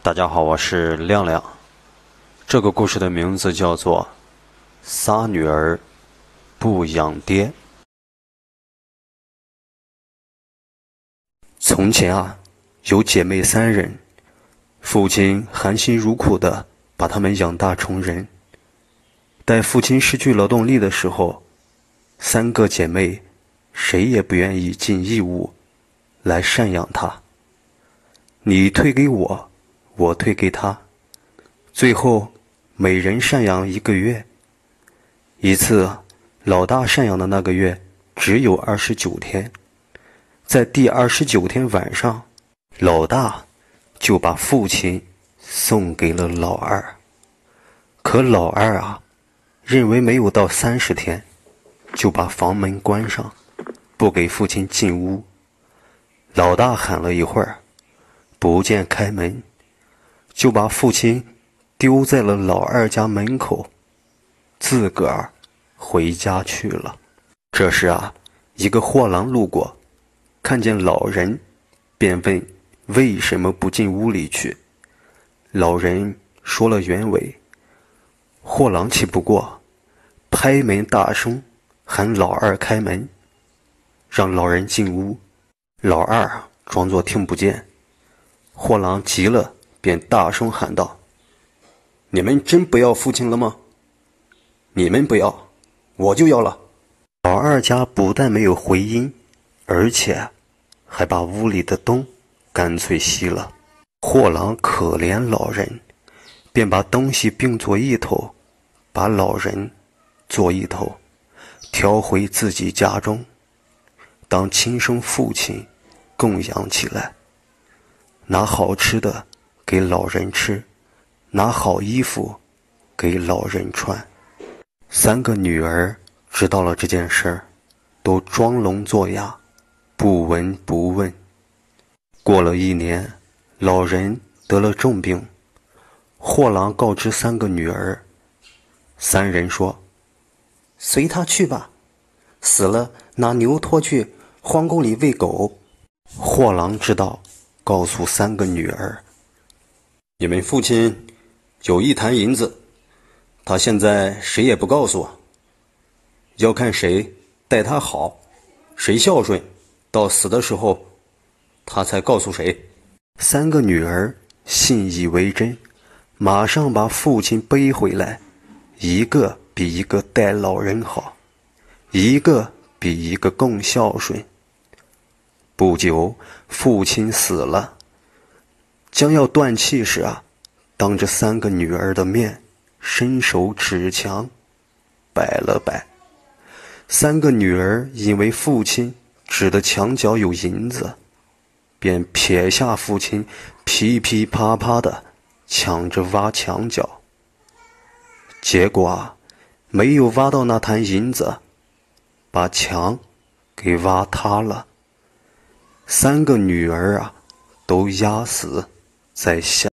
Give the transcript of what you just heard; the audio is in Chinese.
大家好，我是亮亮。这个故事的名字叫做《仨女儿不养爹》。从前啊，有姐妹3人，父亲含辛茹苦地把她们养大成人。待父亲失去劳动力的时候，3个姐妹谁也不愿意尽义务来赡养他。你退给我，我退给他，最后每人赡养1个月。一次，老大赡养的那个月只有29天，在第29天晚上，老大就把父亲送给了老二。可老二啊，认为没有到30天，就把房门关上，不给父亲进屋。老大喊了一会儿，不见开门，就把父亲丢在了老二家门口，自个儿回家去了。这时啊，一个货郎路过，看见老人，便问为什么不进屋里去。老人说了原委，货郎气不过，拍门大声喊老二开门，让老人进屋。老二装作听不见。货郎急了，便大声喊道：你们真不要父亲了吗？你们不要，我就要了。老二家不但没有回音，而且还把屋里的灯干脆熄了。货郎可怜老人，便把东西并作一头，把老人做一头，挑回自己家中，当亲生父亲供养起来，拿好吃的给老人吃，拿好衣服给老人穿。3个女儿知道了这件事儿，都装聋作哑，不闻不问。过了1年，老人得了重病，货郎告知3个女儿，3人说：随他去吧，死了拿牛拖去荒沟里喂狗。货郎知道，告诉3个女儿：你们父亲有1坛银子，他现在谁也不告诉我，要看谁待他好，谁孝顺，到死的时候他才告诉谁。3个女儿信以为真，马上把父亲背回来，一个比一个待老人好，一个比一个更孝顺。不久，父亲死了，将要断气时啊，当着3个女儿的面，伸手指墙，摆了摆。3个女儿因为父亲指的墙角有银子，便撇下父亲，噼噼啪啪的抢着挖墙角。结果啊，没有挖到那坛银子，把墙给挖塌了。3个女儿啊，都压死在下。